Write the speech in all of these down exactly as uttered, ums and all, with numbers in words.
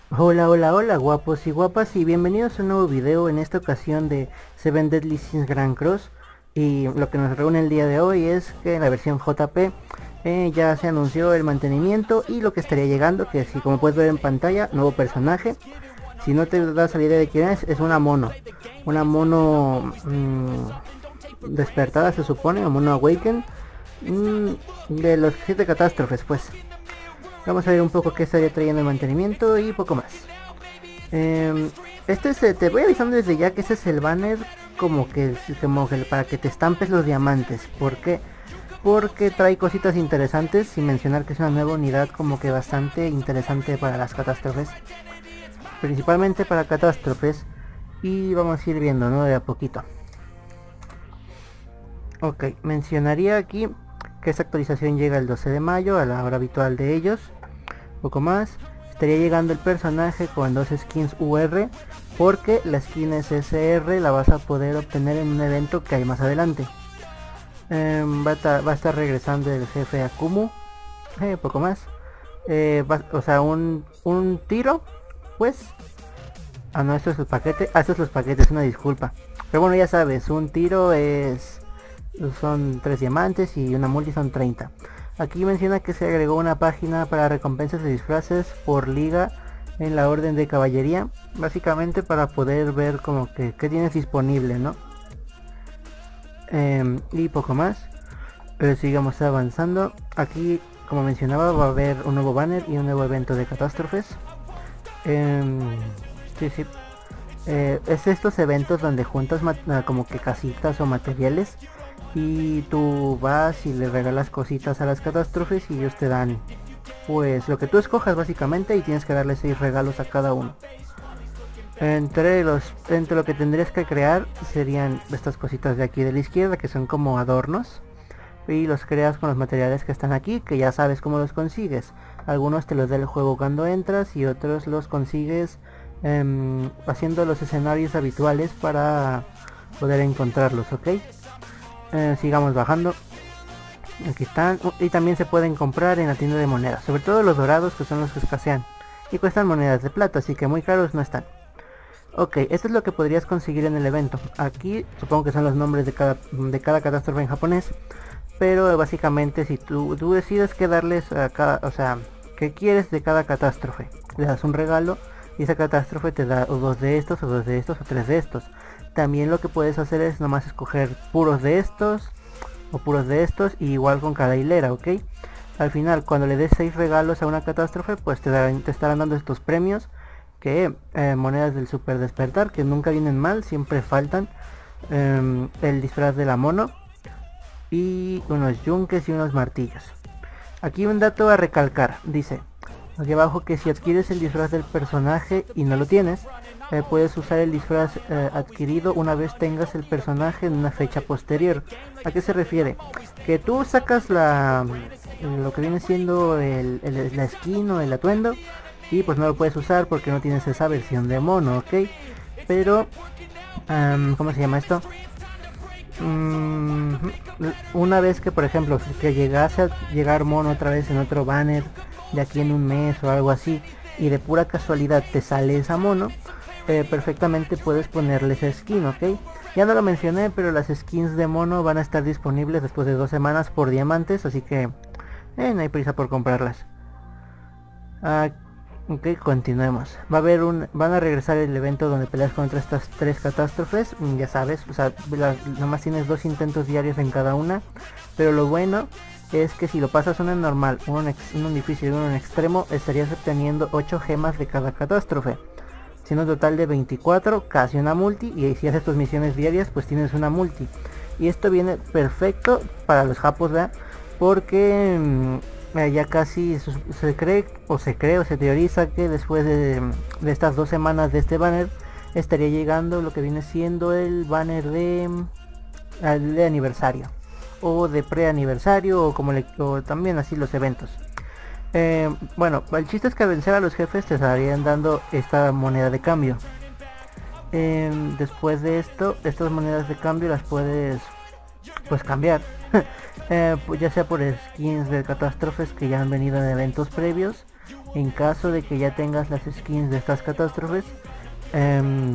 Hola, hola, hola guapos y guapas y bienvenidos a un nuevo video, en esta ocasión de Seven Deadly Sins Grand Cross. Y lo que nos reúne el día de hoy es que en la versión J P eh, ya se anunció el mantenimiento y lo que estaría llegando, que si como puedes ver en pantalla, nuevo personaje. Si no te das la idea de quién es, es una mono. Una mono mmm, despertada se supone, o mono awaken, mmm, de los siete catástrofes pues. Vamos a ver un poco qué estaría trayendo el mantenimiento y poco más. Eh, este es, te voy avisando desde ya que ese es el banner como que, como que para que te estampes los diamantes. ¿Por qué? Porque trae cositas interesantes, sin mencionar que es una nueva unidad como que bastante interesante para las catástrofes. Principalmente para catástrofes. Y vamos a ir viendo, ¿no? De a poquito. Ok, mencionaría aquí que esta actualización llega el doce de mayo a la hora habitual de ellos. Poco más. Estaría llegando el personaje con dos skins U R, porque la skin S R la vas a poder obtener en un evento que hay más adelante. Eh, va, a va, a estar regresando el jefe Akumu. Eh, poco más. Eh, va, o sea, un, un tiro. Pues. Ah, no, esto es el paquete. Ah, estos son los paquetes, una disculpa. Pero bueno, ya sabes, un tiro es... son tres diamantes y una multi son treinta. Aquí menciona que se agregó una página para recompensas de disfraces por liga en la orden de caballería, básicamente para poder ver como que qué tienes disponible, ¿no? Eh, y poco más. Pero sigamos avanzando. Aquí, como mencionaba, va a haber un nuevo banner y un nuevo evento de catástrofes. Eh, sí, sí. Eh, es estos eventos donde juntas como que casitas o materiales y tú vas y le regalas cositas a las catástrofes y ellos te dan pues lo que tú escojas básicamente, y tienes que darle seis regalos a cada uno. Entre los entre lo que tendrías que crear serían estas cositas de aquí de la izquierda, que son como adornos, y los creas con los materiales que están aquí, que ya sabes cómo los consigues. Algunos te los da el juego cuando entras y otros los consigues eh, haciendo los escenarios habituales para poder encontrarlos, ¿ok? Eh, sigamos bajando. Aquí están. Y también se pueden comprar en la tienda de monedas, sobre todo los dorados, que son los que escasean y cuestan monedas de plata, así que muy caros no están. Ok, esto es lo que podrías conseguir en el evento. Aquí supongo que son los nombres de cada, de cada catástrofe en japonés, pero básicamente si tú, tú decides qué darles a cada, o sea, qué quieres de cada catástrofe, le das un regalo y esa catástrofe te da o dos de estos, o dos de estos, o tres de estos. También lo que puedes hacer es nomás escoger puros de estos o puros de estos, y igual con cada hilera, ¿ok? Al final, cuando le des seis regalos a una catástrofe, pues te, darán, te estarán dando estos premios, que eh, monedas del super despertar, que nunca vienen mal, siempre faltan. Eh, el disfraz de la mono y unos yunques y unos martillos. Aquí un dato a recalcar, dice aquí abajo que si adquieres el disfraz del personaje y no lo tienes, eh, puedes usar el disfraz eh, adquirido una vez tengas el personaje en una fecha posterior. ¿A qué se refiere? Que tú sacas la lo que viene siendo el, el, la skin o el atuendo y pues no lo puedes usar porque no tienes esa versión de mono, ¿ok? Pero, um, ¿cómo se llama esto? Um, una vez que por ejemplo que llegase a llegar mono otra vez en otro banner de aquí en un mes o algo así, y de pura casualidad te sale esa mono, eh, perfectamente puedes ponerle esa skin, ¿ok? Ya no lo mencioné, pero las skins de mono van a estar disponibles después de dos semanas por diamantes, así que eh, no hay prisa por comprarlas. Ah, ok, continuemos. Va a haber un, van a regresar el evento donde peleas contra estas tres catástrofes, ya sabes, o sea, la, nomás tienes dos intentos diarios en cada una, pero lo bueno es que si lo pasas uno en normal, uno en, ex, uno en difícil y uno en extremo, estarías obteniendo ocho gemas de cada catástrofe, siendo un total de veinticuatro, casi una multi, y si haces tus misiones diarias pues tienes una multi. Y esto viene perfecto para los japos, ¿verdad? Porque mmm, ya casi se, se cree o se cree o se teoriza que después de, de estas dos semanas de este banner estaría llegando lo que viene siendo el banner de, de aniversario o de pre-aniversario, o como le, o también así los eventos. Eh, bueno, el chiste es que al vencer a los jefes te estarían dando esta moneda de cambio. Eh, después de esto, estas monedas de cambio las puedes pues cambiar, eh, pues ya sea por skins de catástrofes que ya han venido en eventos previos, En caso de que ya tengas las skins de estas catástrofes, eh,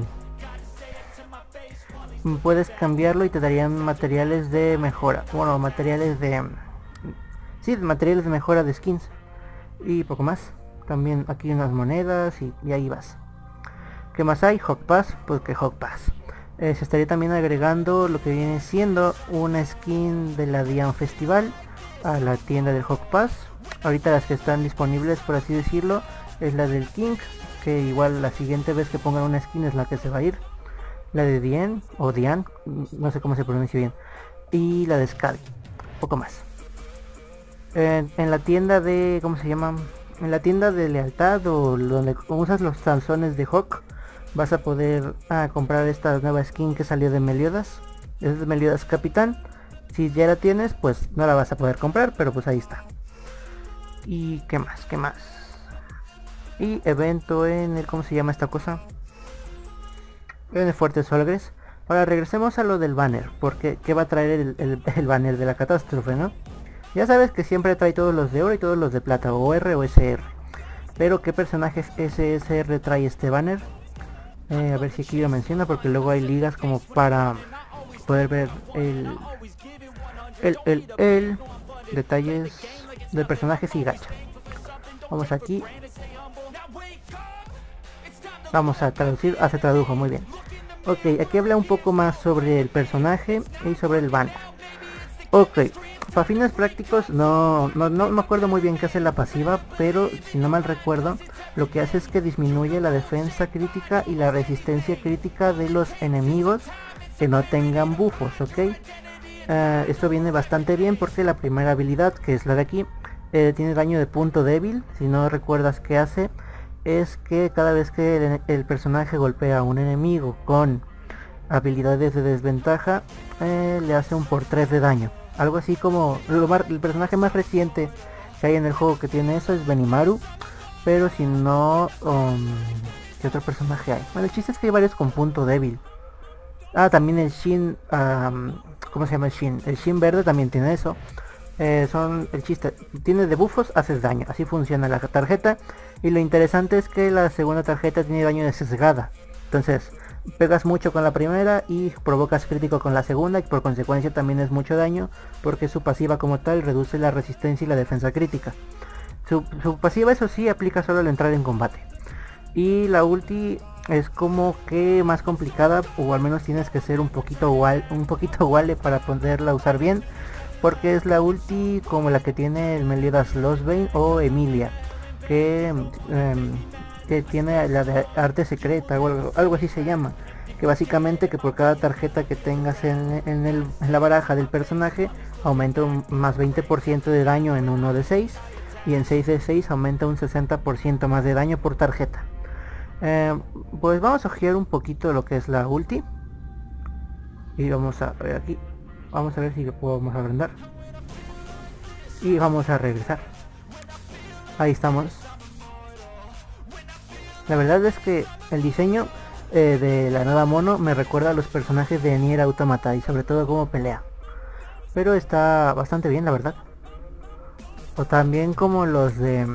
puedes cambiarlo y te darían materiales de mejora. Bueno, materiales de... Sí, materiales de mejora de skins. Y poco más. También aquí unas monedas y, y ahí vas. ¿Qué más hay? Hawk Pass, pues que Hawk Pass. Eh, se estaría también agregando lo que viene siendo una skin de la Dian Festival a la tienda del Hawk Pass. Ahorita las que están disponibles, por así decirlo, es la del King, que igual la siguiente vez que pongan una skin es la que se va a ir. La de Dian, o Dian, no sé cómo se pronuncia bien. Y la de Scald, poco más. Eh, en la tienda de, ¿cómo se llama? En la tienda de lealtad, o donde usas los calzones de Hawk, vas a poder ah, comprar esta nueva skin que salió de Meliodas. Es de Meliodas Capitán. Si ya la tienes, pues no la vas a poder comprar, pero pues ahí está. Y qué más, qué más. Y evento en el, ¿cómo se llama esta cosa? En el Fuerte Solgres. Ahora regresemos a lo del banner, porque ¿qué va a traer el, el, el banner de la catástrofe, no? Ya sabes que siempre trae todos los de oro y todos los de plata, o R o S R. Pero ¿qué personajes S S R trae este banner? Eh, a ver si aquí lo menciona, porque luego hay ligas como para poder ver el el, el, el detalles del personaje si gacha. Vamos aquí. Vamos a traducir, ah, se tradujo muy bien. Ok, aquí habla un poco más sobre el personaje y sobre el banner. Ok, para fines prácticos no, no, no me acuerdo muy bien qué hace la pasiva, pero si no mal recuerdo, lo que hace es que disminuye la defensa crítica y la resistencia crítica de los enemigos que no tengan bufos, ok. Uh, esto viene bastante bien porque la primera habilidad, que es la de aquí, eh, tiene daño de punto débil. Si no recuerdas qué hace, es que cada vez que el, el personaje golpea a un enemigo con habilidades de desventaja, eh, le hace un por tres de daño. Algo así como lo más, el personaje más reciente que hay en el juego que tiene eso es Benimaru. Pero si no, um, ¿qué otro personaje hay? Bueno, el chiste es que hay varios con punto débil. Ah, también el Shin, um, ¿cómo se llama el Shin? El Shin verde también tiene eso. Eh, son el chiste, tiene debuffos, haces daño. Así funciona la tarjeta. Y lo interesante es que la segunda tarjeta tiene daño de sesgada. Entonces, pegas mucho con la primera y provocas crítico con la segunda, y por consecuencia también es mucho daño, porque su pasiva como tal reduce la resistencia y la defensa crítica. Su, su pasiva, eso sí, aplica solo al entrar en combate. Y la ulti es como que más complicada, o al menos tienes que ser un poquito wall, un poquito wale para poderla usar bien, porque es la ulti como la que tiene el Meliodas Losbane o Emilia, que, eh, que tiene la de arte secreta o algo, algo así se llama, que básicamente que por cada tarjeta que tengas en, en, el, en la baraja del personaje aumenta un más veinte por ciento de daño en uno de seis, y en seis de seis aumenta un sesenta por ciento más de daño por tarjeta. Eh, pues vamos a ojear un poquito lo que es la ulti. Y vamos a ver aquí. Vamos a ver si lo podemos agrandar. Y vamos a regresar. Ahí estamos. La verdad es que el diseño eh, de la nueva mono me recuerda a los personajes de Nier Automata, y sobre todo cómo pelea. Pero está bastante bien, la verdad. O también como los de...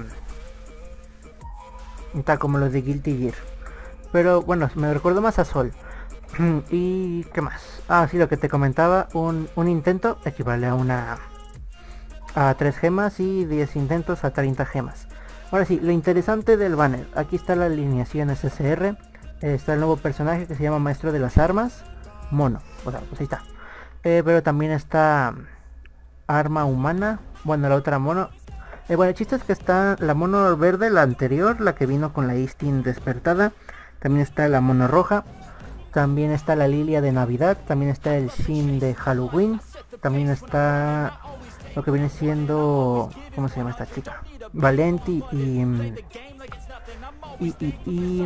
Está como los de Guilty Gear. Pero bueno, me recuerdo más a Sol. ¿Y qué más? Ah, sí, lo que te comentaba. Un, un intento equivale a una... A tres gemas, y diez intentos a treinta gemas. Ahora sí, lo interesante del banner. Aquí está la alineación S S R. Eh, está el nuevo personaje que se llama Maestro de las Armas. Mono. O sea, pues ahí está. Eh, pero también está... Arma humana. Bueno, la otra mono. Eh, bueno, el chiste es que está la mono verde, la anterior, la que vino con la Istin despertada. También está la mono roja. También está la Lilia de Navidad. También está el Shin de Halloween. También está lo que viene siendo... ¿Cómo se llama esta chica? Valenti y... Y... y, y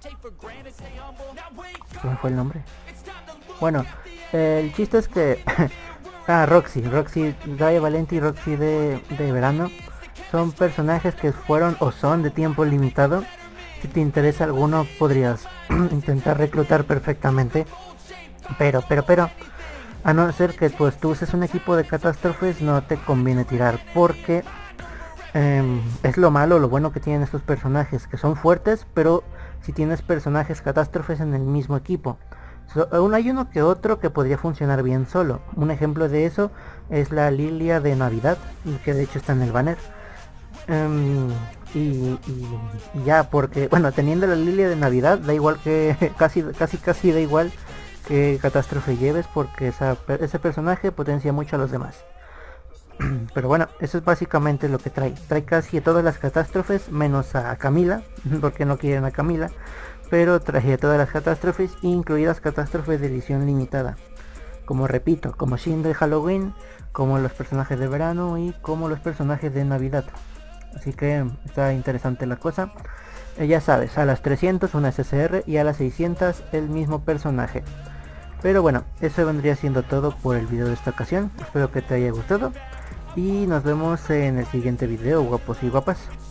¿cómo fue el nombre? Bueno, eh, el chiste es que... ah, Roxy. Roxy, Gaia Valenti y Roxy de, de verano. Son personajes que fueron o son de tiempo limitado. Si te interesa alguno, podrías intentar reclutar perfectamente. Pero, pero, pero, a no ser que pues tú uses un equipo de catástrofes, no te conviene tirar, porque Eh, es lo malo, lo bueno que tienen estos personajes, que son fuertes, pero si tienes personajes catástrofes en el mismo equipo. So, aún hay uno que otro que podría funcionar bien solo. Un ejemplo de eso es la Lilia de Navidad, que de hecho está en el banner. Um, y, y, y ya, porque, bueno, teniendo la Lilia de Navidad, da igual que, casi, casi, casi da igual que catástrofe lleves, porque esa, ese personaje potencia mucho a los demás. Pero bueno, eso es básicamente lo que trae. Trae casi todas las catástrofes, menos a Camila, porque no quieren a Camila. Pero trae todas las catástrofes, incluidas catástrofes de edición limitada. Como repito, como Shin de Halloween, como los personajes de verano y como los personajes de Navidad. Así que está interesante la cosa. Eh, ya sabes, a las trescientas una S S R y a las seiscientas el mismo personaje. Pero bueno, eso vendría siendo todo por el video de esta ocasión. Espero que te haya gustado. Y nos vemos en el siguiente video, guapos y guapas.